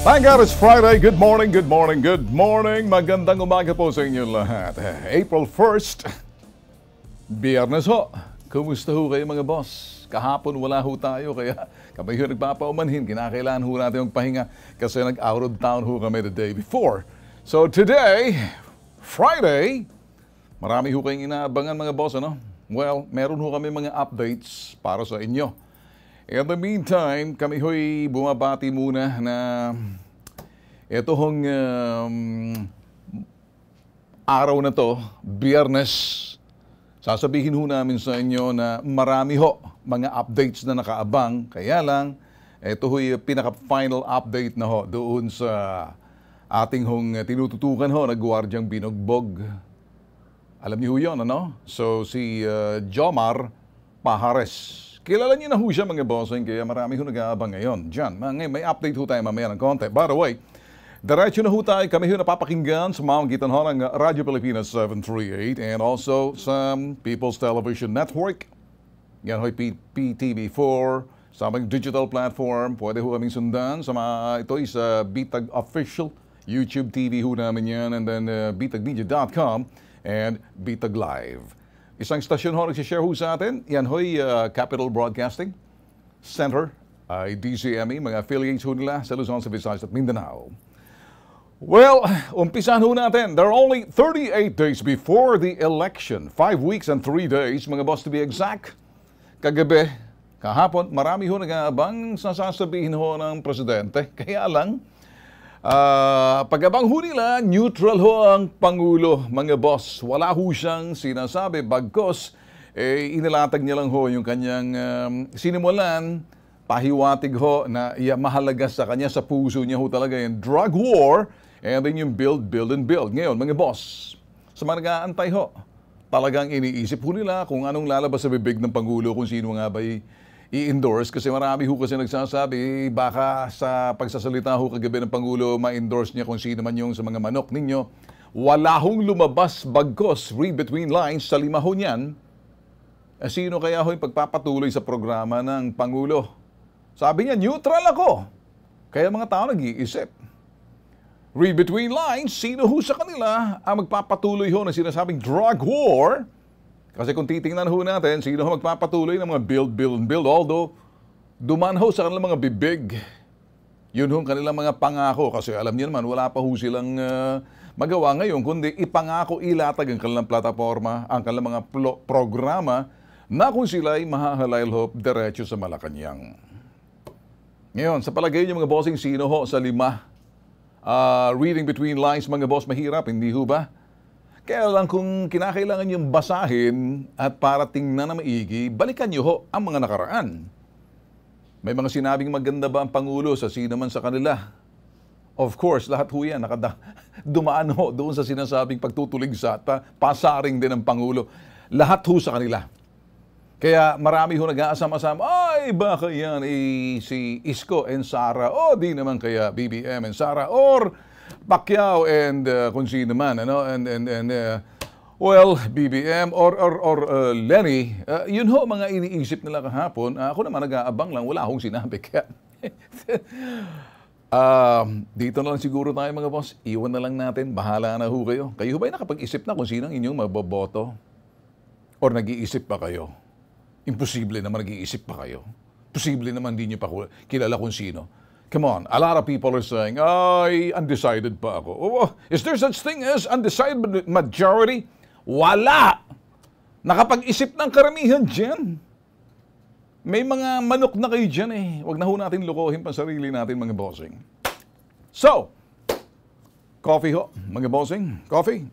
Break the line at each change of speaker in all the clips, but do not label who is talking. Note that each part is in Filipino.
Thank God it's Friday. Good morning, good morning, good morning. Magandang umaga po sa inyo lahat. April 1st, Biyernes ho. Kumusta ho kayo mga boss? Kahapon wala ho tayo kaya kami ho nagpapaumanhin. Kinakailangan ho natin yung pahinga kasi nag-out of town ho kami the day before. So today, Friday, marami ho kayong inaabangan mga boss, ano? Well, meron ho kami mga updates para sa inyo. In the meantime, kami ho'y bumabati muna na ito hong araw na to, Biyernes, sasabihin ho namin sa inyo na marami ho mga updates na nakaabang. Kaya lang, ito ho'y pinaka-final update na ho doon sa ating hong tinututukan ho na Gwardyang Binugbog. Alam niyo ho yun, ano? So, si Jomar Pajares. Kilala niyo na ho siya mga bossing, kaya marami ho nag-aabang ngayon. Diyan, may update ho tayo mamaya ng konti. By the way, diretso na ho tayo, kami ho napapakinggan sa mamagitan ho ng Radyo Pilipinas 738 and also sa People's Television Network. Yan ho'y PTV4, sa aming digital platform. Pwede ho kaming sundan. Ito ay sa Bitag Official, YouTube TV ho namin yan, and then bitagmedia.com and Bitag Live. Isang stasyon ho nagsishare ho sa atin. Yan ho'y Capital Broadcasting Center, DCME, mga affiliates ho nila sa Luzon, Visayas at Mindanao. Well, umpisahan ho natin. There are only 38 days before the election. 5 weeks and 3 days, mga boss to be exact. Kagabi, kahapon, marami ho nag-aabang sa sasabihin ho ng presidente. Kaya lang, pag-abang ho nila, neutral ho ang Pangulo, mga boss. Wala ho siyang sinasabi, bagkos, inilatag niya lang ho yung kanyang sinimulan, pahiwatig ho na mahalaga sa kanya, sa puso niya ho talaga yung drug war, and then yung build, build, and build. Ngayon, mga boss, sa mga nag-aantay ho, talagang iniisip ho nila kung anong lalabas sa bibig ng Pangulo, kung sino nga ba i-endorse. Kasi marami ho kasi nagsasabi, baka sa pagsasalita ho kagabi ng Pangulo, ma-endorse niya kung sino man yung sa mga manok ninyo. Wala hong lumabas bagkos, read between lines, sa lima ho niyan. Sino kaya ho yung pagpapatuloy sa programa ng Pangulo? Sabi niya, neutral ako. Kaya mga tao nag-iisip. Read between lines, sino ho sa kanila ang magpapatuloy ho na sinasabing drug war? Kasi kung titingnan ho natin, sino ho magpapatuloy ng mga build, build, and build? Although, duman ho sa kanilang mga bibig. Yun ho kanilang mga pangako. Kasi alam niyo naman, wala pa ho silang magawa ngayon, kundi ipangako, ilatag ang kanilang plataforma, ang kanilang mga programa, na kung sila ay mahahalayl ho diretso sa Malacanang. Ngayon, sa palagay niyo mga bossing, sino ho sa lima? Reading between lines, mga boss, mahirap, hindi ho ba? Kaya lang kung kinakailangan yung basahin at para tingnan na maigi, balikan nyo ho ang mga nakaraan. May mga sinabing maganda ba ang Pangulo sa sino man sa kanila? Of course, lahat ho yan. Dumaan ho doon sa sinasabing pagtutuligsa at pasaring din ng Pangulo. Lahat ho sa kanila. Kaya marami ho nag-aasama-asama, ay baka yan si Isko and Sara, o di naman kaya BBM and Sara, or Pacquiao and kung sino man, ano, well, BBM or Lenny, yun ho mga iniisip nila kahapon. Ako naman nag-aabang lang, wala akong sinabi. Kaya, dito na lang siguro tayo mga boss, iwan na lang natin, bahala na ho kayo. Kayo ba'y nakapag-isip na kung sino ang inyong maboboto? Or nag-iisip pa kayo? Imposible naman nag-iisip pa kayo. Posible naman di nyo pa kilala kung sino. Come on, a lot of people are saying, ay, undecided pa ako. Oh, is there such thing as undecided majority? Wala! Nakapag-isip ng karamihan dyan. May mga manok na kayo dyan eh. Huwag na ho natin lukohin pa sarili natin mga bossing. So, coffee ho, mga bossing. Coffee?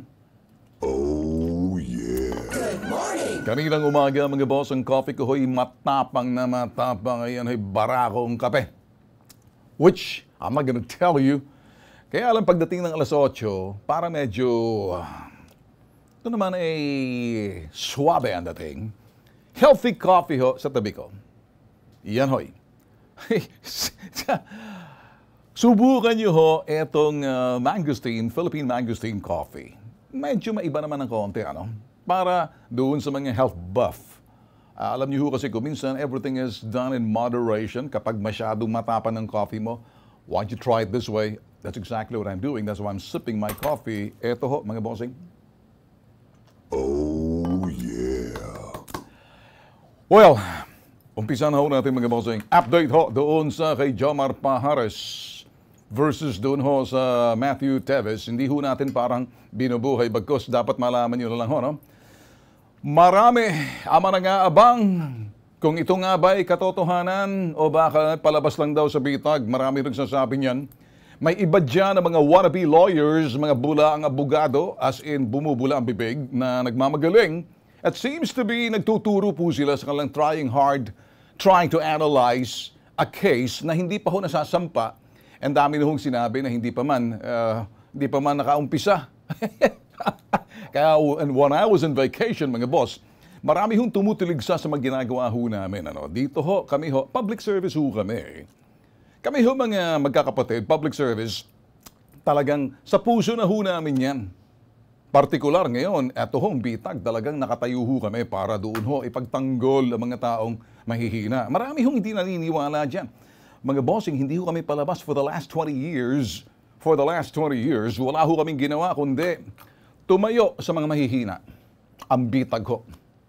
Oh, yeah. Good morning! Kaninang umaga mga boss, ang coffee ko ho'y matapang na matapang. Ayan ho'y barakong kape. Which, I'm not gonna tell you. Kaya alam pagdating ng alas 8, para medyo, ito naman ay suabe ang dating. Healthy coffee ho sa tabi ko. Iyan hoy. Subukan nyo ho itong mangosteen, Philippine mangosteen coffee. Medyo maiba naman ng konti, ano? Para doon sa mga health buff. Alam niyo kasi kung minsan everything is done in moderation. Kapag masyadong matapang ng coffee mo, Why don't you try it this way? That's exactly what I'm doing. That's why I'm sipping my coffee. Eto ho, mga bossing. Oh, yeah. Well, umpisa na ho natin mga bossing. Update ho doon sa kay Jomar Pajares versus doon ho sa Matthew Teves. Hindi ho natin parang binubuhay bagkos dapat malaman nyo na lang ho, no? Marami ang nag-aabang kung ito nga ba ay katotohanan o baka palabas lang daw sa bitag. Marami nagsasabi niyan. May iba dyan na mga wannabe lawyers, mga bula ang abogado, as in bumubula ang bibig na nagmamagaling. It seems to be nagtuturo po sila sa kanilang trying hard, trying to analyze a case na hindi pa ho nasasampa. And dami na hong sinabi na hindi pa man nakaumpisa. Kaya when I was in vacation, mga boss, marami hong tumutuligsa sa mga ginagawa ho namin. Dito ho, kami ho, public service ho kami. Kami ho mga magkakapatid, public service, talagang sa puso na ho namin yan. Partikular ngayon, eto hong bitag, talagang nakatayo ho kami para doon ho ipagtanggol ang mga taong mahihina. Marami hong hindi naniniwala dyan. Mga bossing, hindi ho kami palabas for the last 20 years. For the last 20 years, wala ho kaming ginawa kundi tumayo sa mga mahihina. Ang bitag ho.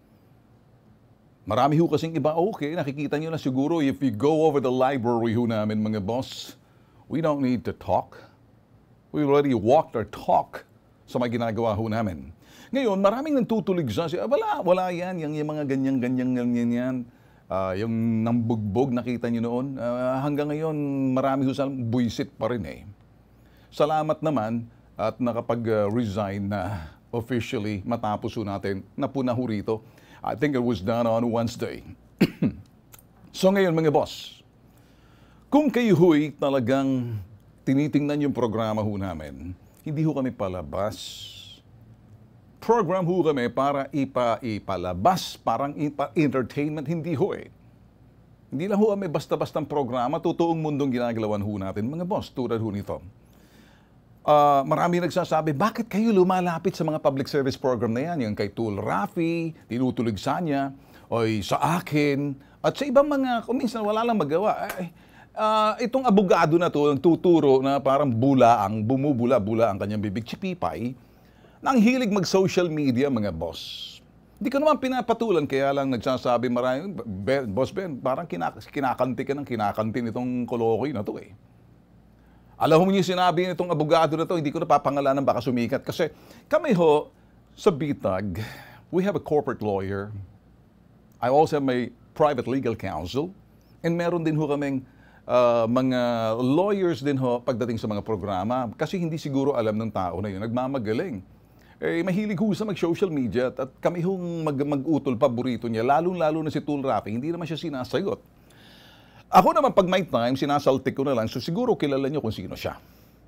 Marami ho kasing iba, okay, nakikita nyo na siguro if we go over the library ho namin mga boss, we don't need to talk. We already walked our talk sa mga ginagawa ho namin. Ngayon, maraming nagtutulig sa wala yan, yung mga ganyan yan. Yung nambugbog, nakita nyo noon. Hanggang ngayon, marami ho sa buisit pa rin eh. Salamat naman at nakapag-resign na officially matapos ho natin na puna ho rito. I think it was done on Wednesday. So ngayon mga boss, kung kayo ho'y talagang tinitingnan yung programa ho namin, hindi ho kami palabas. Program ho kami para ipalabas, parang entertainment, hindi ho eh. Hindi lang ho kami basta-bastang programa, totoong mundong ginagalawan ho natin, mga boss, tulad ho nito. Marami nagsasabi, bakit kayo lumalapit sa mga public service program na yan? Yung kay Tul Rafi, tinutulig sa niya, o sa akin, at sa ibang mga, kung minsan wala lang magawa. Itong abogado na to, tuturo na parang bumubula ang kanyang bibig, chipipay, nang hilig mag-social media, mga boss. Hindi ko naman pinapatulan, kaya lang nagsasabi marami, Boss Ben, parang kinakanti ka ng kinakanti nitong kolokoy na to eh. Alam mo niyo sinabi nitong abogado na to, hindi ko napapangalanan baka sumikat. Kasi kami ho, sa bitag, we have a corporate lawyer. I also have my private legal counsel. And meron din ho kaming mga lawyers din ho pagdating sa mga programa. Kasi hindi siguro alam ng tao na yun, nagmamagaling. Mahilig ho sa mag-social media at kami hong mag-utol, paborito niya. Lalo na si Tul Rafi, hindi naman siya sinasagot. Ako naman pag may time, sinasaltik ko na lang, so siguro kilala niyo kung sino siya.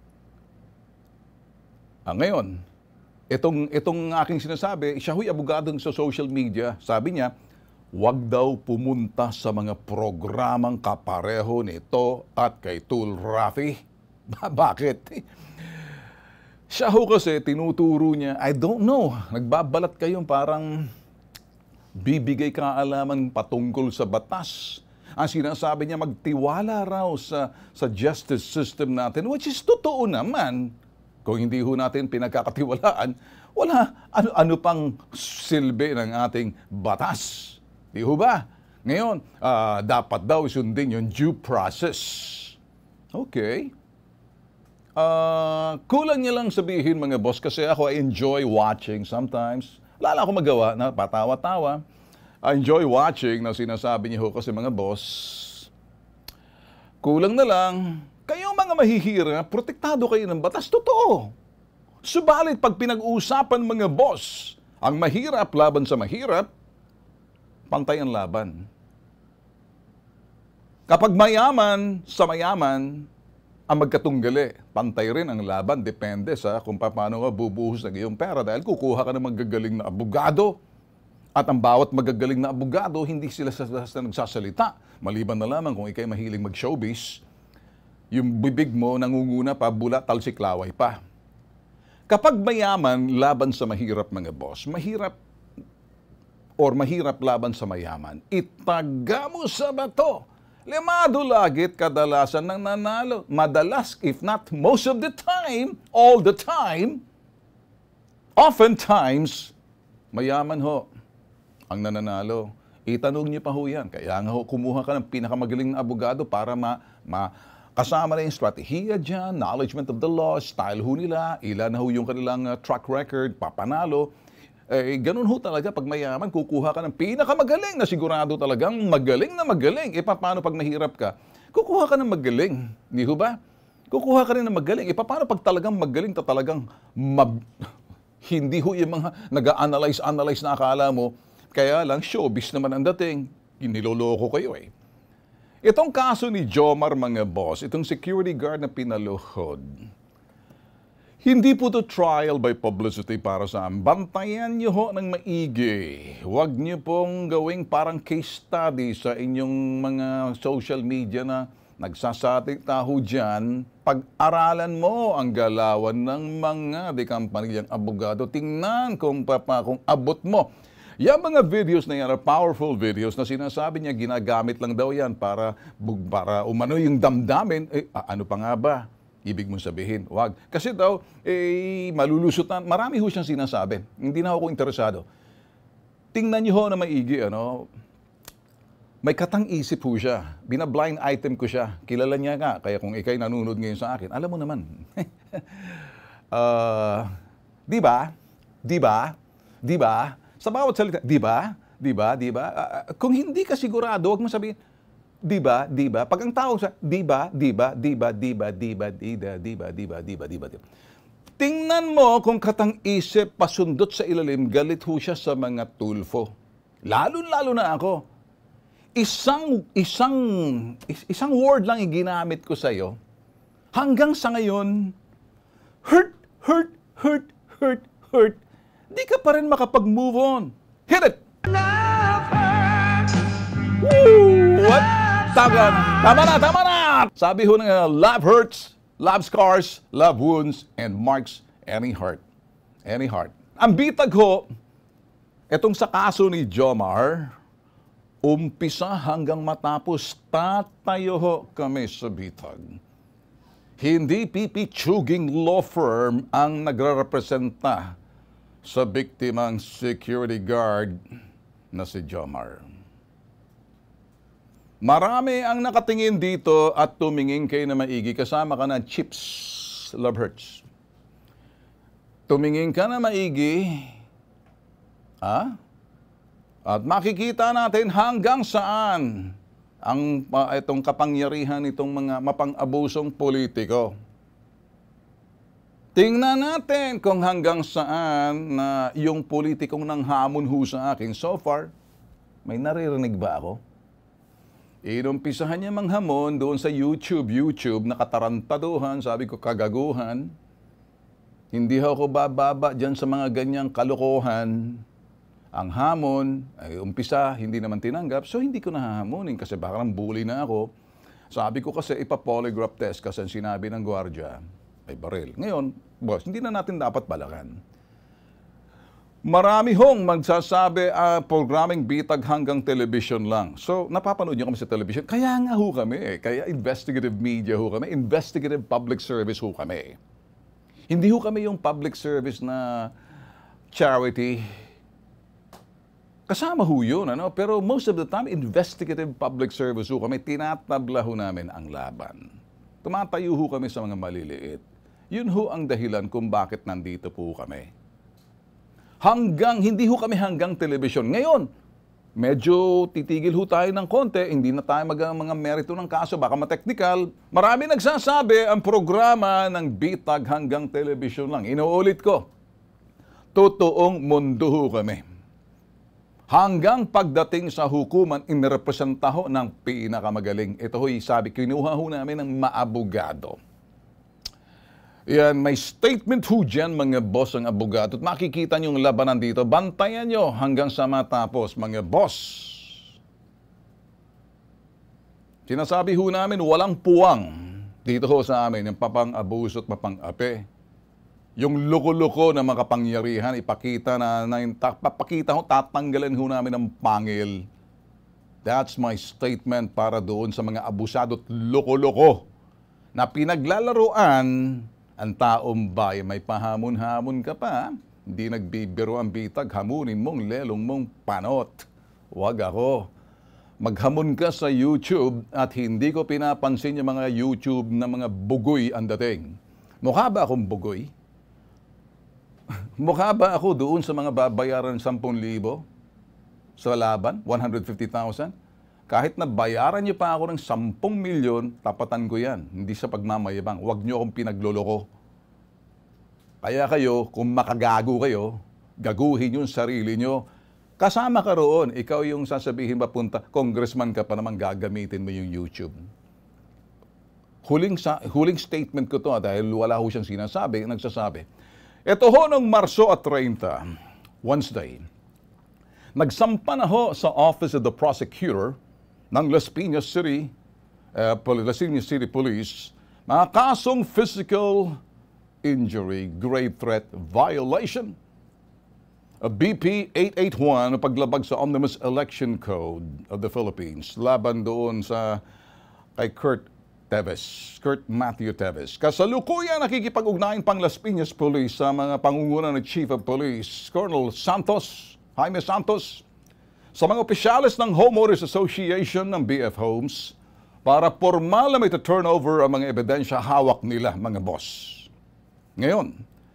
Ngayon, itong aking sinasabi, siya huy abogadong sa social media, sabi niya, wag daw pumunta sa mga programang kapareho nito at kay Tul Rafi. Bakit? Siya ho kasi tinuturo niya, I don't know, nagbabalat kayong parang bibigay kaalaman patungkol sa batas. Ang sinasabi niya, magtiwala raw sa justice system natin, which is totoo naman. Kung hindi ho natin pinagkakatiwalaan, wala ano pang silbi ng ating batas. Di ho ba? Ngayon, dapat daw sundin yung due process. Okay. Kulang niya lang sabihin mga boss kasi ako I enjoy watching sometimes. Wala akong magawa na patawa-tawa. I enjoy watching na sinasabi niyo ho kasi mga boss, kulang na lang, kayong mga mahihira, protektado kayo ng batas. Totoo. Subalit pag pinag-uusapan mga boss, ang mahirap laban sa mahirap, pantay ang laban. Kapag mayaman sa mayaman, ang magkatunggali, pantay rin ang laban, depende sa kung paano ka bubuhos ng iyong pera dahil kukuha ka ng magagaling na abogado. At ang bawat magagaling na abogado, hindi sila nagsasalita. Maliban na lamang kung ikay mahiling mag-showbiz, yung bibig mo nangunguna pa, bula, talsik, laway pa. Kapag mayaman, laban sa mahirap mga boss, mahirap laban sa mayaman, itaga mo sa bato Limado lagit kadalasan ng nanalo. Madalas, if not most of the time, all the time, oftentimes, mayaman ho ang nananalo. Itanong niyo pa ho yan. Kaya nga ho, kumuha ka ng pinakamagaling na abogado para kasama na yung strategiya dyan, knowledgement of the law, style ho nila, ilan na ho yung kanilang track record, papanalo. Ganun ho talaga pag mayaman, kukuha ka ng pinakamagaling na sigurado talagang magaling na magaling. Paano pag mahirap ka? Kukuha ka ng magaling. Hindi ho ba? Kukuha ka rin ng magaling. Paano pag talagang magaling ta talagang hindi ho yung mga nag-analyze na akala mo. Kaya lang, showbiz naman ang dating. Niloloko kayo eh. Itong kaso ni Jomar, mga boss, itong security guard na pinaluhod, hindi po to trial by publicity para sa amin. Bantayan niyo ho ng maigi. Huwag niyo pong gawing parang case study sa inyong mga social media na nagsasalita ho dyan. Pag-aralan mo ang galawan ng mga dekampanyang abogado. Tingnan kung abot mo. Yung mga videos na yan, powerful videos na sinasabi niya, ginagamit lang daw yan para umano yung damdamin. Ano pa nga ba? Ibig mong sabihin, wag. Kasi daw, malulusot na. Marami ho siyang sinasabi. Hindi na ako interesado. Tingnan niyo ho na maigi, may katang-isip ho siya. Bina-blind item ko siya. Kilala niya nga. Kaya kung ikay nanonood ngayon sa akin, alam mo naman. Di ba? Di ba? Di ba? Sa bawat salita, di ba? Di ba? Di ba? Kung hindi ka sigurado, huwag mo sabihin, di ba? Di ba? Pag ang tao sa, di ba? Di ba? Di ba? Di ba? Di ba? Di ba? Di ba? Di ba? Di ba? Di ba? Tingnan mo kung katang-isip, pasundot sa ilalim, galit ho siya sa mga tulfo. Lalo na ako. Isang word lang iginamit ko sa iyo. Hanggang sa ngayon, hurt. Di ka pa rin makapag-move on. Hit it! Woo! What? Tama na! Sabi ho nga, love hurts, love scars, love wounds, and marks any heart. Any heart. Ang bitag ho, etong sa kaso ni Jomar, umpisa hanggang matapos, tatayo ho kami sa bitag. Hindi pipitsuging law firm ang nagre-representa sa biktimang security guard na si Jomar. Marami ang nakatingin dito at tumingin kayo na maigi. Kasama ka ng Chips, Love Hurts. Tumingin ka na maigi. At makikita natin hanggang saan ang itong kapangyarihan itong mga mapang-abusong politiko. Tingnan natin kung hanggang saan na yung politikong nanghamon ho sa akin. So far, may naririnig ba ako? Inumpisahan niya manghamon doon sa YouTube, nakatarantaduhan, sabi ko kagaguhan. Hindi ako bababa dyan sa mga ganyang kalokohan. Ang hamon, ay umpisa, hindi naman tinanggap, so hindi ko nahahamonin kasi baka nang bully na ako. Sabi ko kasi ipa-polygraph test kasi sinabi ng gwardiya, ay baril. Ngayon, boss, hindi na natin dapat balakan. Marami hong magsasabi, programming bitag hanggang television lang. So, napapanood niyo kami sa television. Kaya nga ho kami. Kaya investigative media ho kami. Investigative public service ho kami. Hindi ho kami yung public service na charity. Kasama ho yun, pero most of the time, investigative public service ho kami. Tinatabla ho namin ang laban. Tumatayo ho kami sa mga maliliit. Yun ho ang dahilan kung bakit nandito po kami. Hindi ho kami hanggang television. Ngayon, medyo titigil ho tayo ng konti, hindi na tayo mga merito ng kaso, baka ma-technical. Marami nagsasabi ang programa ng bitag hanggang television lang. Inuulit ko, totoong mundo ho kami. Hanggang pagdating sa hukuman, inirepresenta ho ng pinakamagaling. Ito ho'y sabi, kinuha ho namin ng maabogado. Yan, may statement ho dyan, mga boss, ang abogado. At makikita nyo yung labanan dito. Bantayan nyo hanggang sa matapos, mga boss. Sinasabi ho namin, walang puwang dito ho sa amin, yung papang-abuso at mapang-ape. Yung loko-loko na makapangyarihan, ipakita ho, tatanggalan ho namin ng pangil. That's my statement para doon sa mga abusado at loko-loko na pinaglalaroan ang taong bayan. May pahamon-hamon ka pa. Hindi nagbibiro ang bitag, hamunin mong lelong mong panot. Huwag ako. Maghamon ka sa YouTube at hindi ko pinapansin yung mga YouTube na mga bugoy ang dating. Mukha ba akong bugoy? Mukha ba ako doon sa mga babayaran 10,000 sa laban? 150,000? Kahit na bayaran niyo pa ako ng 10 milyon, tapatan ko yan. Hindi sa pagmamayabang. Huwag niyo akong pinagloloko. Kaya kayo, kung makagago kayo, gaguhin yung sarili niyo. Kasama ka roon. Ikaw yung sasabihin papunta, congressman ka pa naman, gagamitin mo yung YouTube. Huling statement ko to dahil wala ho siyang sinasabi, nagsasabi. Ito ho nung Marso at 30, Wednesday, nagsampa na ho sa Office of the Prosecutor ng Las Piñas City Police mga kasong physical injury, grave threat, violation of BP 881 na paglabag sa Omnibus Election Code of the Philippines laban doon sa kay Kurt Matthew Teves. Kasalukuyan nakikipag-ugnayan pang Las Piñas Police sa mga pangunguna ng Chief of Police, Colonel Jaime Santos, sa mga opisyales ng Homeowners Association ng BF Homes para formal na may turnover ang mga ebidensya hawak nila, mga boss. Ngayon,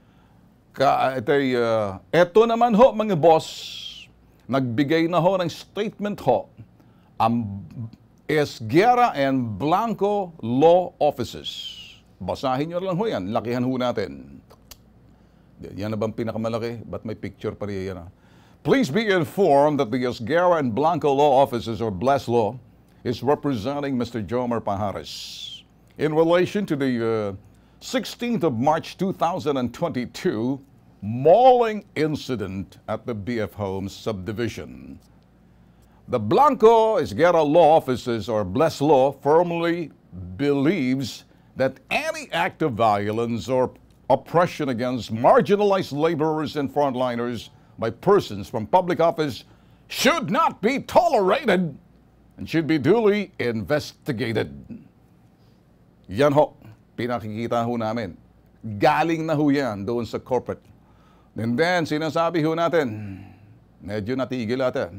eto naman ho, mga boss, nagbigay na ho ng statement ho ang Esguerra and Blanco Law Offices. Basahin nyo lang ho yan. Lakihan ho natin. Yan na bang pinakamalaki? Ba't may picture pa rin yan? Please be informed that the Esguerra and Blanco Law Offices, or Bless Law, is representing Mr. Jomar Pajares in relation to the 16th of March 2022 mauling incident at the BF Homes subdivision. The Blanco Esguerra Law Offices, or Bless Law, firmly believes that any act of violence or oppression against marginalized laborers and frontliners by persons from public office should not be tolerated and should be duly investigated. Yan ho, pinakikita ho namin. Galing na ho yan doon sa corporate. And then, sinasabi ho natin, medyo natigil natin,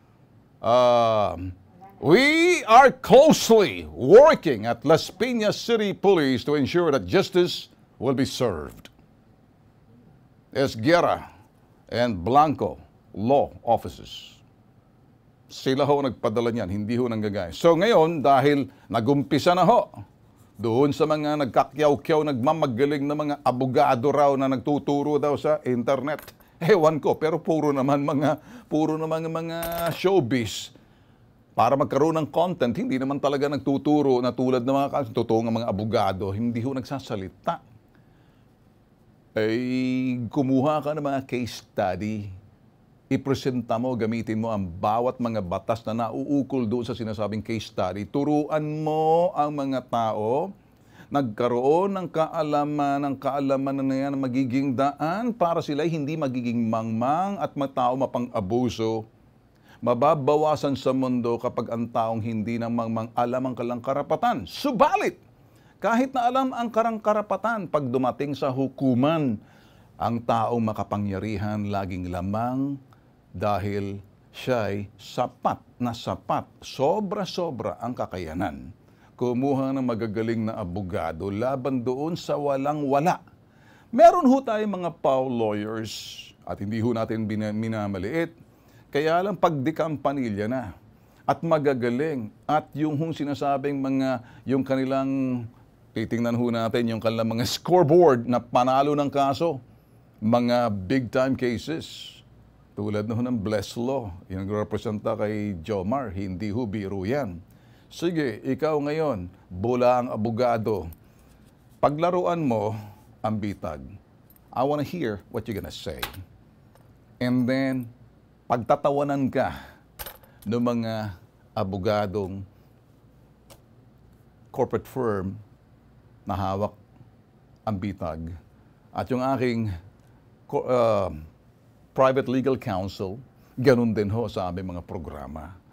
we are closely working at Las Piñas City Police to ensure that justice will be served. Esguerra and Blanco Law Offices. Sila ho nagpadala niyan, hindi ho nanggagaya. So ngayon, dahil nagumpisa na ho, doon sa mga nagkakyaw-kyaw, nagmamagaling na mga abogado raw na nagtuturo daw sa internet. Ewan ko, pero puro naman mga showbiz. Para magkaroon ng content, hindi naman talaga nagtuturo na tulad ng mga totoong mga abogado, hindi ho nagsasalita. Kumuha ka ng mga case study, ipresenta mo, gamitin mo ang bawat mga batas na nauukol doon sa sinasabing case study. Turuan mo ang mga tao, nagkaroon ng kaalaman na yan magiging daan para sila hindi magiging mangmang at matao mapang-abuso. Mababawasan sa mundo kapag ang taong hindi nang mangmang alam ang kalang karapatan. Subalit, kahit na alam ang karang karapatan, pag dumating sa hukuman, ang taong makapangyarihan laging lamang dahil siya'y sapat na sapat, sobra-sobra ang kakayanan. Kumuha ng magagaling na abogado laban doon sa walang-wala. Meron ho tayong mga PAW lawyers at hindi ho natin minamaliit. Kaya lang pagdikampanilya na at magagaling at yung sinasabing yung kanilang, titingnan ho natin yung kanilang mga scoreboard na panalo ng kaso, mga big-time cases. Tulad ng Bless Law, yung representa kay Jomar, hindi ho biro yan. Sige, ikaw ngayon, bula ang abogado. Paglaruan mo ang bitag. I wanna hear what you're gonna say. And then, pagtatawanan ka ng mga abogadong corporate firm na hawak ang bitag. At yung aking private legal counsel, ganun din ho sa aming mga programa.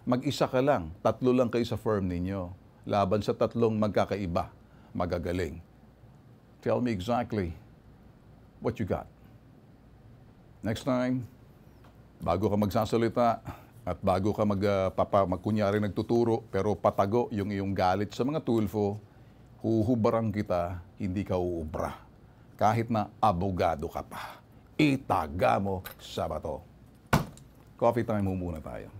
mag-isa ka lang, 3 lang kayo sa firm ninyo. Laban sa 3 magkakaiba, magagaling. Tell me exactly what you got. Next time, bago ka magsasalita at bago ka magkunyari nagtuturo pero patago yung iyong galit sa mga tulfo, huhubaran kita, hindi ka uubra. Kahit na abogado ka pa. Itaga mo sa bato. Coffee time muna tayo.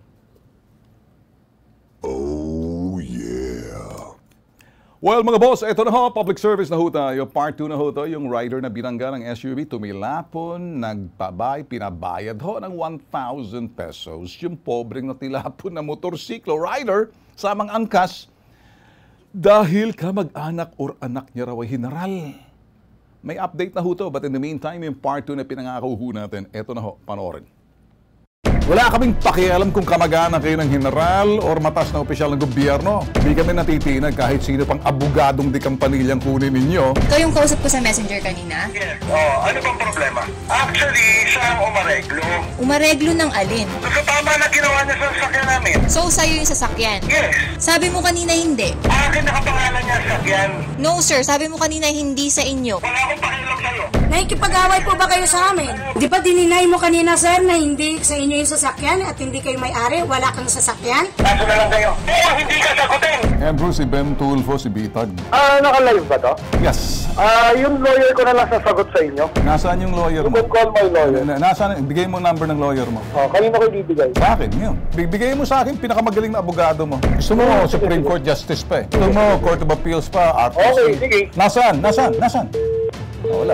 Oh, yeah. Well, mga boss, ito na ho, public service na ho tayo. Part 2 na ho to, yung rider na binangga ng SUV, tumilapon, pinabayad ho ng 1,000 pesos. Yung pobreng natilapon na motorsiklo rider, samang angkas, dahil kamag-anak or anak niya raw ay hinaral. May update na ho to, but in the meantime, yung part 2 na pinangako ho natin, ito na ho, panoorin. Wala kaming pakialam kung kamag-anak kayo ng general or matas na opisyal ng gobyerno. Hindi kami natitinag kahit sino pang abogadong di kampanilyang kunin ninyo.
Ikaw yung kausap ko sa messenger kanina?
Yes. Ano bang problema? Actually, siya ang umareglo.
Umareglo ng alin?
Sa tama na ginawa niya sa sasakyan namin.
So, sa'yo yung sasakyan?
Yes.
Sabi mo kanina hindi.
Akin nakapangalan niya sa sasakyan.
No sir, sabi mo kanina hindi sa inyo.
Wala akong pakialam sa'yo.
Nakikipag-away po ba kayo sa amin? Di ba dininay mo kanina, sir, na hindi sa inyo yung sasakyan at hindi kayo may-ari? Wala kang sasakyan?
Kaso na lang kayo. Hindi ka sagutin.
Andrew, si Ben Tulfo, si Bitag.
Naka-live ba to?
Yes.
Yung lawyer ko na lang sasagot sa inyo.
Nasaan yung lawyer mo?
You can call my lawyer.
Nasaan? Bigay mo number ng lawyer mo.
Kanina ko ibibigay.
Bakit? Ngayon, bigay mo sa akin pinakamagaling na abogado mo. Gusto mo Supreme Court Justice pa eh. Gusto mo Court of Appeals pa, RTC.
Okay, sige.
Nasaan? Wala.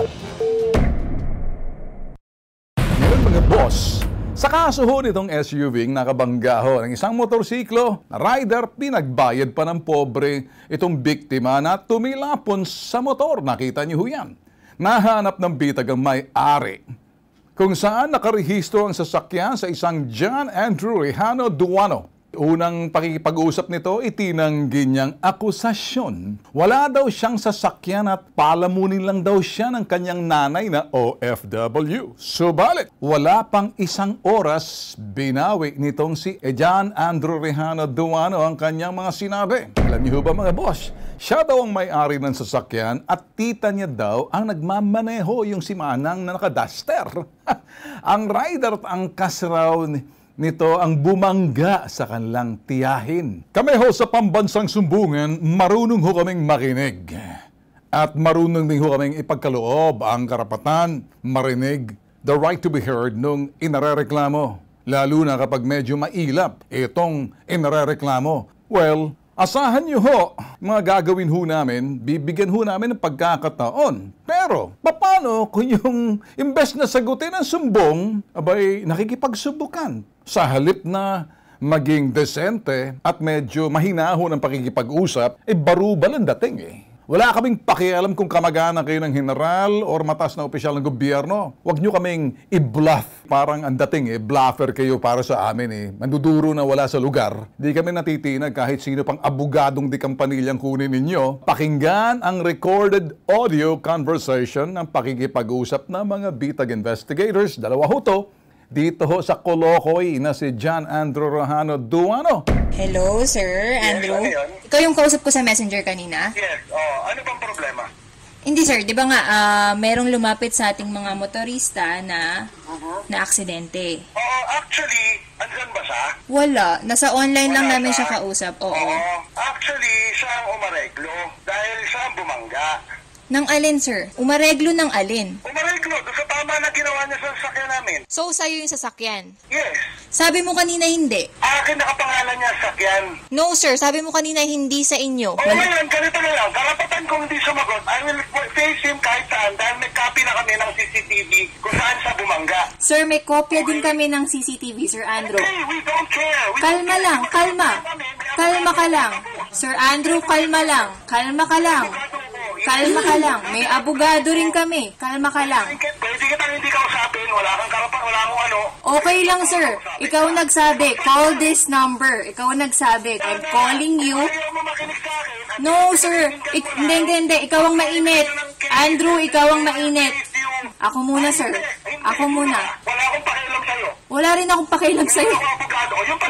Ngayon mga boss, sa kaso ho nitong SUV nakabangga ho ng isang motorsiklo na rider, pinagbayad pa ng pobre itong biktima na tumilapon sa motor. Nakita niyo ho yan. Nahanap ng bitag ang may-ari kung saan nakarehistro ang sasakyan sa isang John Andrew Rejano Duano. Unang pakikipag-usap nito, itinanggi niyang akusasyon. Wala daw siyang sasakyan at palamunin lang daw siya ng kanyang nanay na OFW. Subalit, wala pang 1 oras, binawi nitong si John Andrew Rejano Duano ang kanyang mga sinabi. Alam niyo ba mga boss, siya daw ang may-ari ng sasakyan at tita niya daw ang nagmamaneho yung si Manang na naka-duster. Ang rider at angkas raw nito ang bumangga sa kanilang tiyahin. Kami ho sa pambansang sumbungan, marunong ho kaming makinig. At marunong din ho kaming ipagkaloob ang karapatan, marinig, the right to be heard nung inarereklamo. Lalo na kapag medyo mailap itong inarereklamo. Well, asahan nyo ho, mga gagawin ho namin, bibigyan ho namin ng pagkakataon. Pero, paano kung yung imbes na sagutin ang sumbong, abay, nakikipagsubukan? Sa halip na maging desente at medyo mahinahon ang pakikipag-usap, barubal ang dating eh. Wala kaming pakialam kung kamag-anak kayo ng general or matas na opisyal ng gobyerno. Huwag nyo kaming i-bluff. Parang ang dating bluffer kayo para sa amin eh. Manduduro na wala sa lugar. Di kami natitinag kahit sino pang abogadong di kampanilyang kunin ninyo. Pakinggan ang recorded audio conversation ng pakikipag-usap ng mga bitag investigators. 2 ho to. Dito ho sa Kolokoy na si John Andrew Rejano Duano.
Hello sir, Andrew.
Ano yun?
Ikaw yung kausap ko sa messenger kanina?
Yes. Ano bang problema?
Hindi sir, di ba nga merong lumapit sa ating mga motorista na aksidente?
Actually, andyan ba siya?
Wala, nasa online lang
Wala
namin
siya?
siya kausap. Oo.
Actually, siya ang umareglo dahil siya ang bumangga.
Nang alin sir? Umareglo ng alin?
Umareglo sa tama na ginawa niya sa sasakyan namin.
So, sa'yo yung sasakyan?
Yes.
Sabi mo kanina hindi.
Akin nakapangalan niya sa sasakyan.
No sir, sabi mo kanina hindi sa inyo.
Ngayon, ganito na lang. Karapatan kong hindi sumagot. I will face him kahit saan dahil may copy na kami ng CCTV kung saan siya bumangga.
Sir, may kopya din kami ng CCTV, Sir Andrew.
Hey, we don't care.
Kalma lang, kalma. Kalma ka lang. Sir Andrew, kalma lang. Kalma ka lang. Kalma ka lang. May abogado rin kami. Kalma ka lang.
Pwede kitang hindi kausapin. Wala kang karapat, wala akong ano.
Okay lang, sir. Ikaw nagsabi. Call this number. Ikaw nagsabi. I'm calling you.
Ayaw mo makinig sa akin.
No, sir. Hindi. Ikaw ang mainit. Andrew, ikaw ang mainit. Ako muna, sir. Ako muna.
Wala akong pakialam sa'yo.
Wala rin akong pakialam sa'yo.
Ako abogado. O, yun pala eh.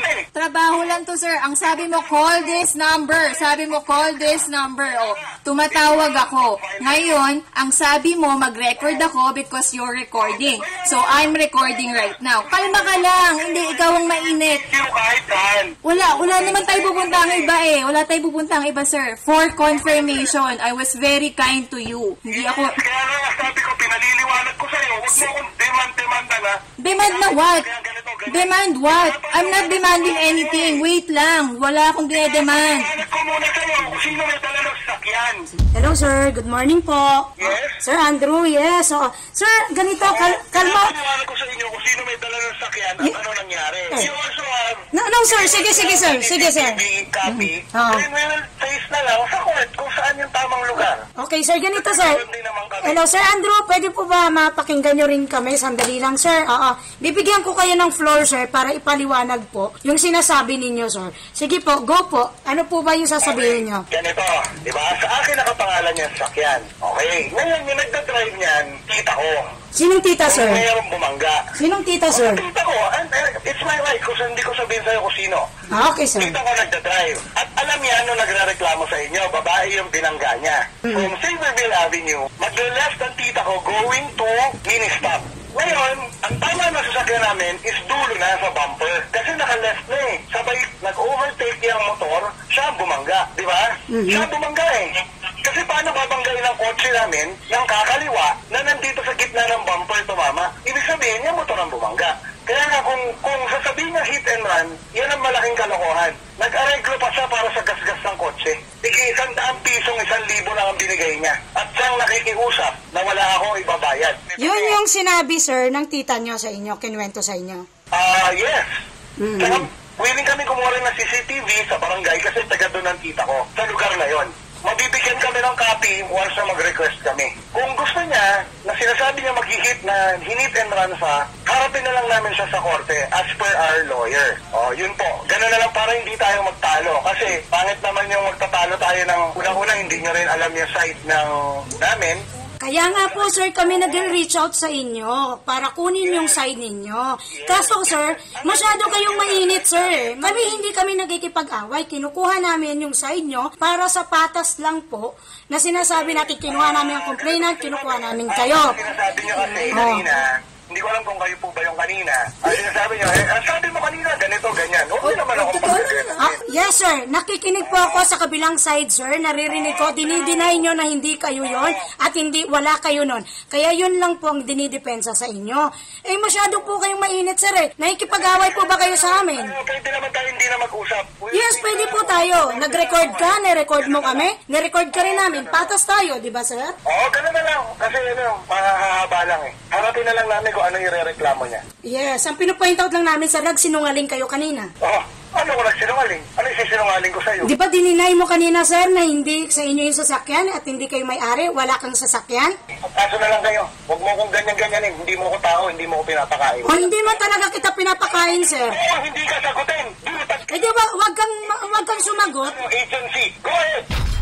trabaho lang to, sir. Ang sabi mo, call this number. Sabi mo, call this number. O, tumatawag ako. Ngayon, ang sabi mo, mag-record ako because you're recording. So, I'm recording right now. Kalma ka lang. Hindi, ikaw ang mainit.
Sino kahit saan.
Wala naman tayo pupuntang iba eh. Wala tayo pupuntang iba, sir. For confirmation, I was very kind to you. Hindi ako...
Kaya nga sabi ko, pinaliliwanag ko sa'yo. Huwag mo akong demand na.
Demand na what?
Kaya ganito.
Demand what? I'm not demanding anything. Wait lang. Wala akong dinedemand.
Pinaliwanag ko muna sa'yo kung sino may dala ng sasakyan.
Hello, sir. Good morning po.
Yes?
Sir Andrew, yes. Sir, ganito, kalma.
Pinaliwanag ko sa inyo kung sino may dala ng sasakyan at ano nangyari. You also have
No, sir. Sige, sir. Sige, sir.
copy.
Oo.
Then we will face na lang sa court kung saan yung tamang lugar.
Okay, sir. Ganito, sir.
Hindi naman kami.
Hello, Sir Andrew. Pwede po ba mapakinggan nyo rin kami? Sandali lang, sir. Bibigyan ko kayo ng floor, sir, para ipaliwanag po yung sinasabi ninyo, sir. Sige po, go po. Ano po ba yung sasabihin nyo?
Ganito, di ba? Sa akin nakapangalan yung sasakyan. Okay. Ngayon, yung nagdadrive niyan, tita ko.
Sinong tita, sir?
Kung mayroong bumangga.
Sinong tita, sir?
Tita ko, and it's my right kung hindi ko sabihin sa'yo kung sino.
Okay, sir.
Tita ko nagdadrive. At alam niya ano nagre-reklamo sa inyo, babae yung binangga niya. From Silverville Avenue, magle-left ang tita ko going to mini-stop. Ngayon, ang tama na sasakyan namin is dulo na sa bumper. Kasi naka-left na eh. Sabay nag-overtake yung motor, siya ang bumangga. Di ba? Siya ang bumangga eh. Kasi paano babanggain ang kotse namin ng kakaliwa na nandito sa gitna ng bumper tumama? Ibig sabihin, yung motor ang bumangga. Kaya nga kung sasabihin niya hit and run, yan ang malaking kalokohan. Nag-areglo pa siya para sa gasgas ng kotse. Tiki 100 pisong 1,000 lang ang binigay niya. At siyang nakikiusap na wala akong ibabayad.
Yun yung sinabi, sir, ng tita nyo sa inyo, kinuwento sa inyo.
Yes. Saka willing kami kumuha rin ng CCTV sa barangay kasi taga doon ang tita ko. Sa lugar na yon. Mabibigyan kami ng copy once na mag-request kami. Kung gusto niya, na sinasabi niya mag-hit na hinit and run sa, harapin na lang namin siya sa korte as per our lawyer. O, yun po. Ganun na lang para hindi tayo magtalo. Kasi pangit naman yung magtatalo tayo ng unang-una, hindi nyo rin alam yung side ng namin.
Kaya nga po, sir, kami nag-reach out sa inyo para kunin yung side ninyo. Kaso, sir, masyado kayong mainit, sir. Kami hindi kami nagkikipag-away. Kinukuha namin yung side nyo para sa patas lang po na sinasabi natin kinuha namin ang complainant, kinukuha namin kayo.
Sinasabi nyo kasi kanina, hindi ko alam kung kayo po ba yung kanina. Ang sinasabi nyo, sabi mo kanina, ganito, ganyan. Okay naman ako
Yes, sir. Nakikinig po ako sa kabilang side, sir. Naririnig ko, dinideny nyo na hindi kayo yon at hindi wala kayo nun. Kaya yun lang po ang dinidepensa sa inyo. Eh, masyado po kayong mainit, sir. Nakikipag-away po ba kayo sa amin?
Pwede naman tayo hindi na mag-usap.
Yes, pwede po tayo. Nag-record ka, nirecord mo kami, nirecord ka rin namin. Patas tayo, di ba, sir?
Oo, ganun na lang. Kasi mahahaba lang eh. Harapin na lang namin kung ano yung re-reklamo niya.
Yes, ang pinupoint out lang namin, sir, nagsinungaling kayo kanina.
Oo, ano ko nagsinungaling? Ano yung sisinungaling ko sa'yo?
Di ba dininay mo kanina, sir, na hindi sa inyo yung sasakyan at hindi kayo may-ari, wala kang sasakyan?
Kaso na lang kayo. Huwag mo kong ganyan-ganyanin. Hindi mo ko tao, hindi mo ko pinapakain.
O hindi mo talaga kita pinapakain, sir.
Oo, hindi ka sagutin.
Eh di ba, wag kang sumagot.
Agency, go ahead!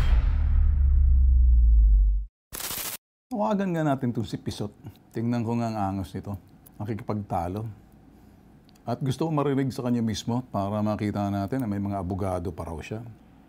Tawagan nga natin itong si Pisot. Tingnan ko nga ang angos nito. Makikipagtalo. At gusto ko marinig sa kanya mismo para makita natin na may mga abogado pa raw siya.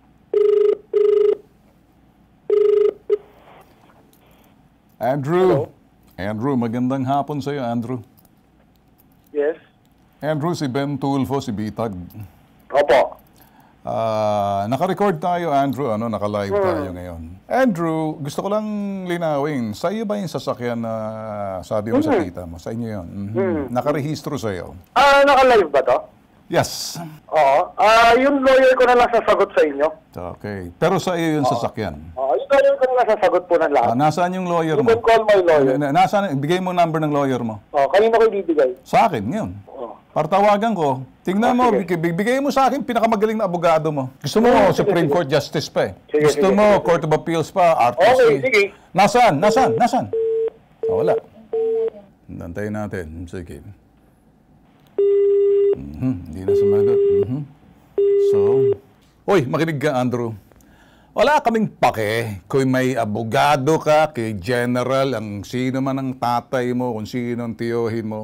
Andrew! Hello? Andrew, magandang hapon sa iyo, Andrew.
Yes?
Andrew, si Ben Tulfo, si Bitag.
Opo.
Naka-record tayo, Andrew. Naka-live tayo ngayon. Andrew, gusto ko lang linawin. Sa iyo ba yung sasakyan na sabi mo sa tita mo? Sa inyo yun? Nakarehistro sa iyo?
Naka-live ba to?
Yes.
Oo. Yung lawyer ko na lang sasagot sa inyo.
Okay. Pero sa iyo yung sasakyan?
Oo, yung lawyer ko na lang sasagot po ng lahat.
Nasaan yung lawyer
You
mo?
can call my lawyer.
Nasaan? Bigay mo number ng lawyer mo.
Kanino ko ibibigay?
Sa akin, ngayon. Partawagan ko. Tingnan mo, bigay mo sa akin pinakamagaling na abogado mo. Gusto mo Supreme Court Justice pa eh. Gusto mo Court of Appeals pa, RTC.
Okay, sige.
Nasaan? Wala. Nantayin natin. Sige. Hindi na sumagot. So, Hoy, makinig ka, Andrew. Wala kaming pake kung may abogado ka, kay general, ang sino man ang tatay mo, kung sino ang tiyohin mo.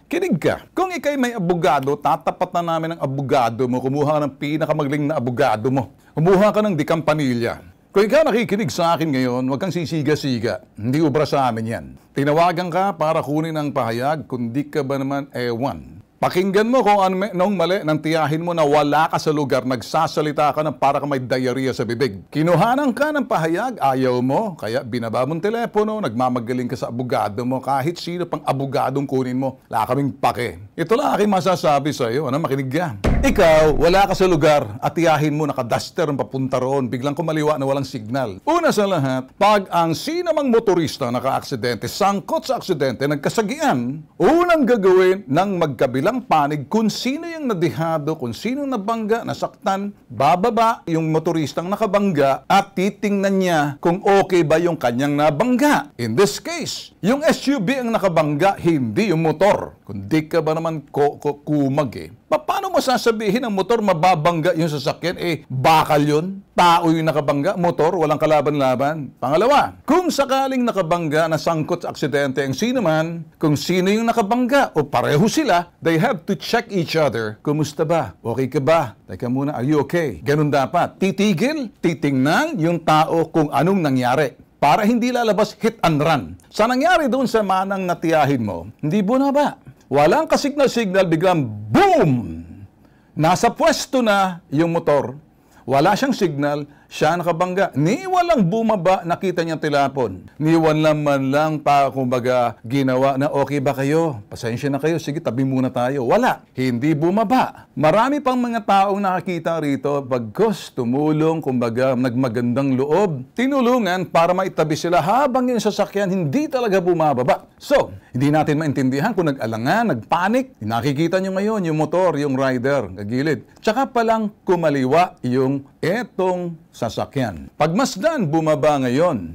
Kinig ka. Kung ikay may abogado, tatapat na namin ang abogado mo. Kumuha ka ng pinakamagaling na abogado mo. Kumuha ka ng Di Campanilla. Kung ikaw nakikinig sa akin ngayon, huwag kang sisiga-siga. Hindi ubra sa amin yan. Tinawagan ka para kunin ang pahayag, kung di ka ba naman ewan. Pakinggan mo kung anong mali nang tiyahin mo na wala ka sa lugar, nagsasalita ka ng para ka may diarrhea sa bibig. Kinuhanan ka ng pahayag, ayaw mo, kaya binaba mong telepono, nagmamagaling ka sa abogado mo, kahit sino pang abogadong kunin mo, wala kaming pake. Ito lang aking masasabi sa iyo, makinig ka. Ikaw, wala ka sa lugar at tiyahin mo nakadaster ang papunta roon, biglang kumaliwa na walang signal. Una sa lahat, pag ang sino mang motorista naka-aksidente, sangkot sa aksidente, nagkasagian, unang gagawin ng magkabilang panig kung sino yung nadihado, kung sino nabangga, nasaktan, bababa yung motoristang nakabangga at titingnan niya kung okay ba yung kanyang nabangga. In this case, yung SUV ang nakabangga, hindi yung motor. Kung di ka ba naman kumag paano mo sasabihin ang motor mababangga yung sasakyan? Bakal yun? Tao yung nakabangga, motor, walang kalaban-laban. Pangalawa, kung sakaling nakabangga na sangkot sa aksidente ang sino man, kung sino yung nakabangga o pareho sila, they have to check each other. Kumusta ba? Okay ka ba? Teka muna, are you okay? Ganun dapat. Titigil, titingnan yung tao kung anong nangyari. Para hindi lalabas hit and run. Sa nangyari doon sa manang natiyahin mo, hindi bunaba. Walang kasignal-signal, biglang boom! Nasa pwesto na yung motor. Wala siyang signal, siya nakabangga. Ni walang bumaba, nakita niya telapon. Ni walang man lang pa, kumbaga, ginawa na okay ba kayo? Pasensya na kayo, sige, tabi muna tayo. Wala, hindi bumaba. Marami pang mga taong nakakita rito, bagkos tumulong, kumbaga, nagmagandang loob. Tinulungan para maitabi sila habang yung sasakyan hindi talaga bumababa. So, hindi natin maintindihan kung nag-alangan, nagpanik. Nakikita nyo ngayon yung motor, yung rider, gagilid. Tsaka palang kumaliwa yung etong sasakyan. Pagmasdan, bumaba ngayon.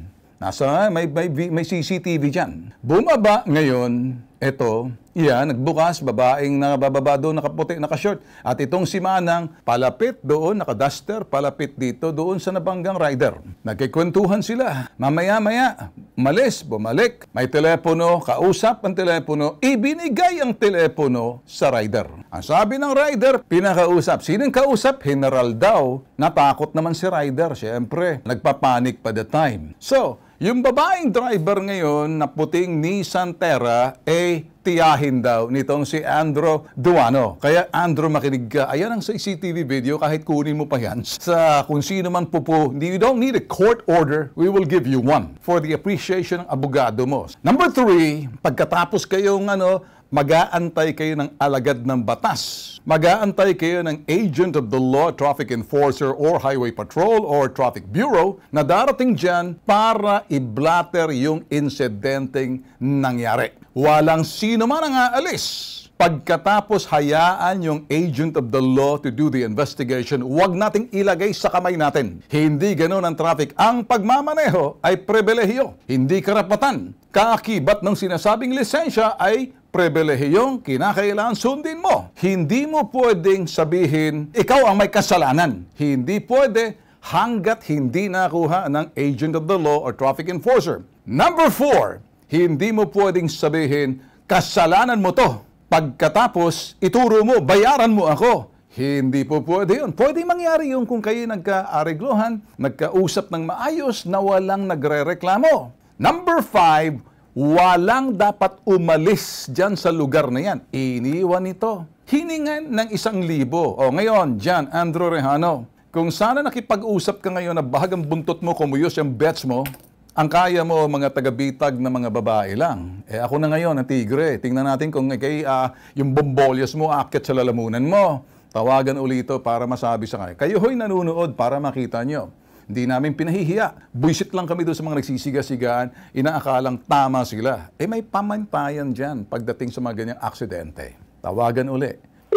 May CCTV dyan. Bumaba ngayon, eto, nagbukas, babaeng nakababa doon, nakaputi, nakashort. At itong si Manang, palapit doon, nakaduster, palapit dito, doon sa nabanggang rider. Nagkikwentuhan sila. Mamaya-maya, bumalik. May telepono, kausap ang telepono, ibinigay ang telepono sa rider. Ang sabi ng rider, pinakausap. Sinong kausap? General daw. Natakot naman si rider, siyempre. Nagpapanik pa the time. So, yung babaeng driver ngayon na puting Nissan Terra, tiyahin daw nitong si Andrew Duano. Kaya Andrew, makinig ka. Ayan ang CCTV video, kahit kunin mo pa yan. Sa kung sino man pupo, you don't need a court order, we will give you one for the appreciation ng abogado mo. Number 3, pagkatapos kayong mag-aantay kayo ng alagad ng batas. Mag-aantay kayo ng agent of the law, traffic enforcer, or highway patrol, or traffic bureau na darating dyan para i-blatter yung insidenteng nangyari. Walang sino man ang aalis. Pagkatapos hayaan yung agent of the law to do the investigation, huwag nating ilagay sa kamay natin. Hindi ganoon ang traffic. Ang pagmamaneho ay pribilehiyo, hindi karapatan. Kaakibat ng sinasabing lisensya ay pribilehiyong kinakailangan sundin mo. Hindi mo pwedeng sabihin, ikaw ang may kasalanan. Hindi pwede hanggat hindi nakuha ng agent of the law or traffic enforcer. Number 4, hindi mo pwedeng sabihin, kasalanan mo to. Pagkatapos, ituro mo, bayaran mo ako. Hindi po pwede yun. Pwede mangyari yun kung kayo nagka-areglohan, nagkausap ng maayos na walang nagre-reklamo. Number 5, walang dapat umalis dyan sa lugar na yan. Iniwan ito. Hiningan ng 1,000. O ngayon, dyan, Andrew Rejano, kung sana nakipag-usap ka ngayon na bahagang buntot mo, kumuyos yung bets mo, ang kaya mo, mga taga-bitag na mga babae lang. Ako na ngayon, ang tigre. Tingnan natin kung yung bombolyas mo, akit sa lalamunan mo. Tawagan ulito para masabi sa kanya. Kayo ho'y nanonood para makita nyo. Hindi namin pinahihiya. Buisit lang kami doon sa mga nagsisiga-sigaan, inaakalang tama sila. May pamantayan dyan pagdating sa mga ganyang aksidente. Tawagan uli.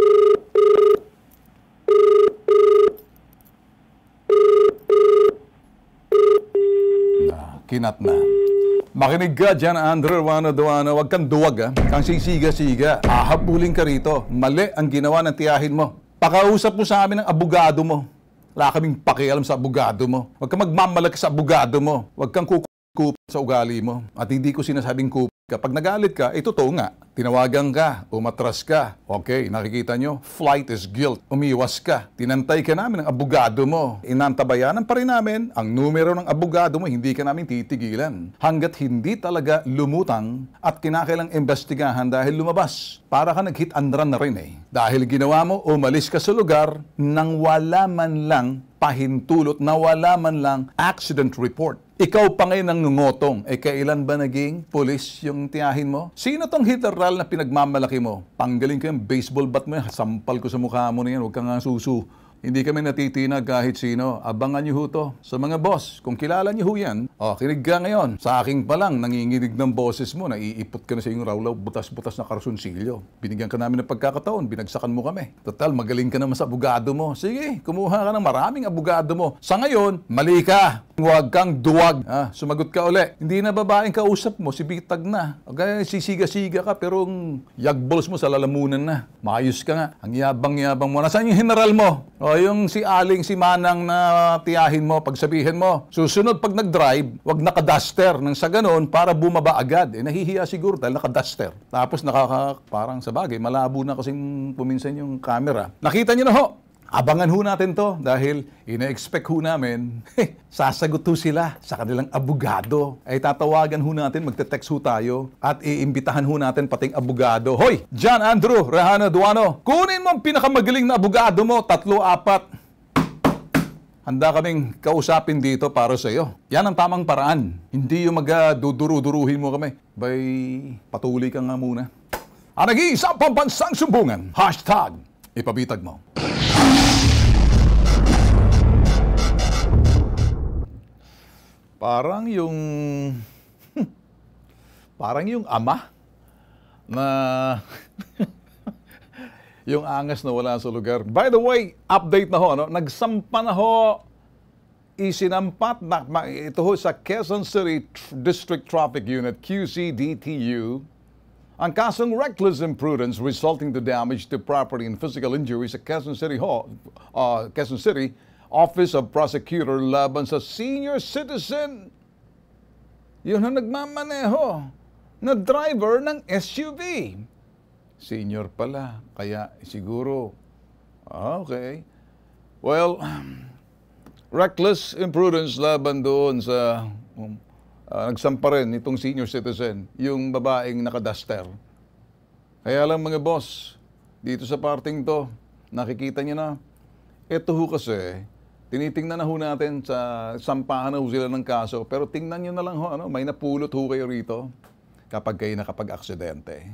Kinat na. Makinig ka dyan, Andrew Duano. Huwag kang duwag, kang sisiga-siga. Ahabulin ka rito. Mali ang ginawa ng tiyahin mo. Pakausap mo sa amin ng abogado mo. Wala kaming pakialam sa abogado mo. Huwag kang magmamalaki sa abogado mo. Huwag kang kukup sa ugali mo. At hindi ko sinasabing kup Kapag nagalit ka, totoo nga. Tinawagan ka, umatras ka. Okay, nakikita nyo, flight is guilt. Umiwas ka. Tinantay ka namin ng abogado mo. Inantabayanan pa rin namin ang numero ng abogado mo, hindi ka namin titigilan. Hanggat hindi talaga lumutang at kinakailang investigahan dahil lumabas. Para ka nag-hit and run na rin eh. Dahil ginawa mo, umalis ka sa lugar nang wala man lang pahintulot, na wala man lang accident report. Ikaw pa ngayon ang ngungotong. Kailan ba naging pulis yung tiyahin mo? Sino tong literal na pinagmamalaki mo? Panggaling ko yung baseball bat mo yan. Sampal ko sa mukha mo na yan. Huwag kang nga susu. Hindi kami natitinag kahit sino. Abangan niyo ho to. Sa mga boss, kung kilala niyo ho yan, kinig ka ngayon. Sa aking pa lang, nanginginig ng boses mo, naiipot ka na sa iyong rawlaw, butas-butas na karsunsilyo. Binigyan ka namin ng pagkakataon, binagsakan mo kami. Total, magaling ka naman sa abogado mo. Sige, kumuha ka ng maraming abogado mo. Sa ngayon, mali ka. Huwag kang duwag. Sumagot ka uli. Hindi na babaeng kausap mo, si Bitag na. Okay, sisiga-siga ka, pero yagbols mo sa lalamunan na. Maayos ka nga. Ang yabang-yabang mo. Nasaan yung general mo? Yung si Aling, si Manang na tiyahin mo, pagsabihin mo, susunod pag nag-drive, wag naka-duster nang sa ganon para bumaba agad. Nahihiya siguro dahil naka-duster. Tapos parang sa bagay, malabo na kasing puminsan yung camera. Nakita niyo na ho. Abangan ho natin to dahil ina-expect ho namin, sasagot ho sila sa kanilang abogado. Tatawagan ho natin, magte-text ho tayo at iimbitahan ho natin pating abogado. Hoy, John Andrew Rehano Duano, kunin mo ang pinakamagaling na abogado mo, 3-4. Handa kaming kausapin dito para sa iyo. Yan ang tamang paraan. Hindi yung magduduru-duruhin mo kami. Patuloy ka nga muna. Ang nag-iisang pambansang sumbungan, #ipabitag mo. Parang yung ama na yung angas na wala sa lugar. By the way, update na ho, nagsampa na ho, isinampat na, ito ho sa Quezon City District Traffic Unit, QCDTU, ang kasong reckless imprudence resulting to damage to property and physical injury sa Quezon City Office of Prosecutor laban sa senior citizen. Yun ang nagmamaneho na driver ng SUV. Senior pala, kaya siguro, okay. Well, reckless imprudence laban doon sa, nagsampa rin itong senior citizen, yung babaeng nakaduster. Kaya lang mga boss, dito sa parting to, nakikita niyo na, ito ho kasi, tinitingnan na ho natin sa sampahan na ho sila ng kaso, pero tingnan nyo na lang ho, may napulot ho kayo rito kapag kayo nakapag-aksidente.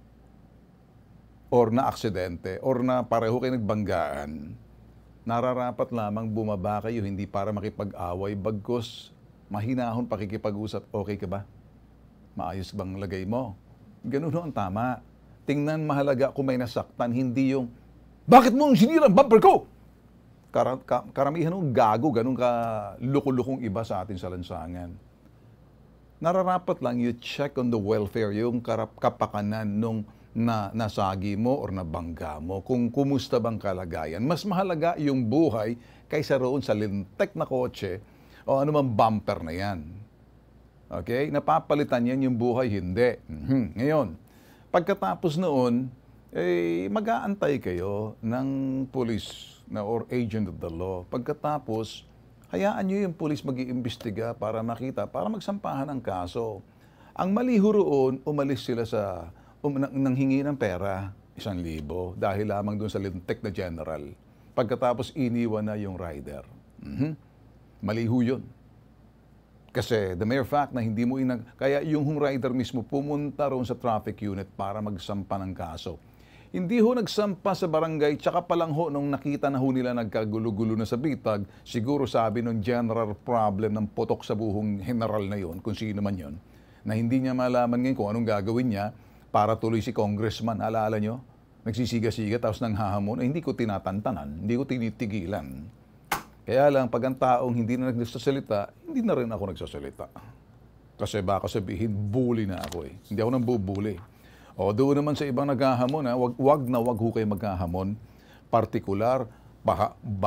Or na-aksidente, or na pareho kayo nagbanggaan. Nararapat lamang bumaba kayo, hindi para makipag-away, bagkus mahinahon pakikipag-usap, okay ka ba? Maayos bang lagay mo? Ganun ho ang tama. Tingnan mahalaga kung may nasaktan, hindi yung, bakit mo sinirang bumper ko? Karamihan ng gago, ganun ka luko-lukong iba sa atin sa lansangan. Nararapat lang you check on the welfare, yung kapakanan nung nasagi mo or nabangga mo, kung kumusta bang kalagayan. Mas mahalaga yung buhay kaysa roon sa lintek na kotse o anumang bumper na yan. Okay? Napapalitan yan yung buhay, hindi. Ngayon, pagkatapos noon, mag-aantay kayo ng police or agent of the law. Pagkatapos, hayaan nyo yung police mag-iimbestiga para makita, para magsampahan ng kaso. Ang mali ho roon, umalis sila sa nanghingi ng pera, 1,000, dahil lamang doon sa lintek na general. Pagkatapos, iniwan na yung rider. Mali ho yun. Kasi the mere fact na hindi mo kaya yung rider mismo pumunta roon sa traffic unit para magsampa ng kaso. Hindi ho nagsampa sa barangay, tsaka pa lang ho nung nakita na ho nila nagkagulo-gulo na sa bitag, siguro sabi nung general problem ng putok sa buhong general na yon, kung sino man yon, na hindi niya malaman ngayon kung anong gagawin niya para tuloy si congressman. Alala nyo? Nagsisiga-siga tapos nanghahamon. Hindi ko tinatantanan, hindi ko tinitigilan. Kaya lang, pag ang taong hindi na nagsasalita, hindi na rin ako nagsasalita. Kasi baka sabihin, bully na ako eh. Hindi ako nang bubuli. O doon naman sa ibang naghahamon, wag ho kayo maghahamon. Partikular,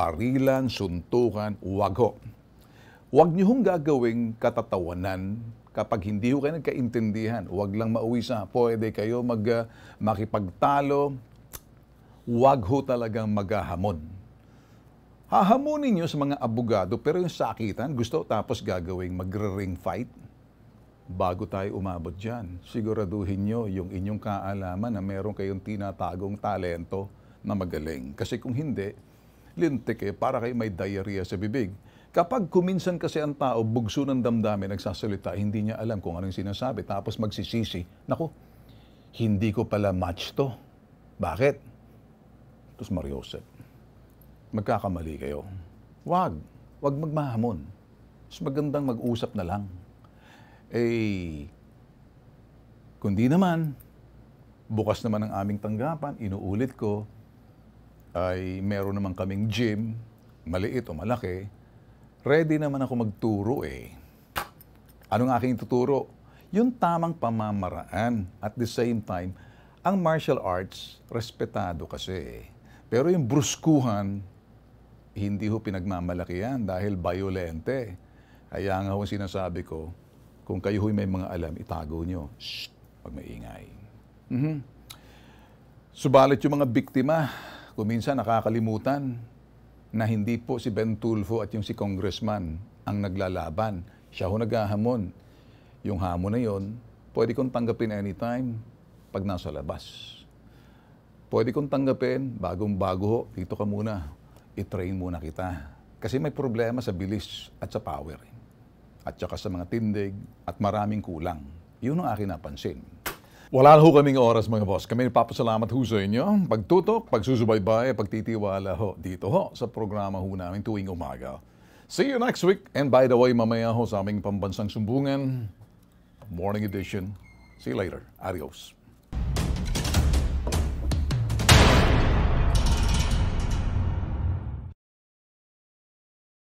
barilan, suntukan, wag ho. Wag niyo hong gagawing katatawanan kapag hindi ho kayo nagkaintindihan, huwag lang mauwi pwede kayo makipagtalo, huwag ho talagang maghahamon. Hahamunin nyo sa mga abogado, pero yung sakitan, gusto tapos gagawing magre-ring fight, bago tayo umabot dyan, siguraduhin nyo yung inyong kaalaman na meron kayong tinatagong talento na magaling. Kasi kung hindi, lintik para kayo may diarrhea sa bibig. Kapag kuminsan kasi ang tao, bugso ng damdamin, nagsasalita, hindi niya alam kung anong sinasabi, tapos magsisisi, naku, hindi ko pala match to. Bakit? Tapos Mariosep, magkakamali kayo. Wag magmahamon. Mas magandang mag-usap na lang. Kundi naman, bukas naman ang aming tanggapan, inuulit ko, ay meron naman kaming gym, maliit o malaki, ready naman ako magturo Anong aking tuturo? Yung tamang pamamaraan. At the same time, ang martial arts, respetado kasi. Pero yung bruskuhan, hindi ho pinagmamalaki yan dahil violente. Kaya nga ho sinasabi ko, kung kayo ho'y may mga alam, itago nyo. Shh! Pag maingay. Subalit yung mga biktima, kuminsan nakakalimutan na hindi po si Ben Tulfo at yung si Congressman ang naglalaban. Siya ho naghahamon. Yung hamon na yon, pwede kong tanggapin anytime pag nasa labas. Pwede kong tanggapin, bagong-bago ho, dito ka muna, i-train muna kita. Kasi may problema sa bilis at sa power. At saka sa mga tindig at maraming kulang. Yun ang akin napansin. Wala na ho kaming oras mga boss. Kami nagpapasalamat ho sa inyo. Pagtutok, pagsusubaybay, pagtitiwala ho dito ho sa programa ho namin tuwing umaga. See you next week. And by the way, mamaya ho sa aming pambansang sumbungan, morning edition. See you later. Adios.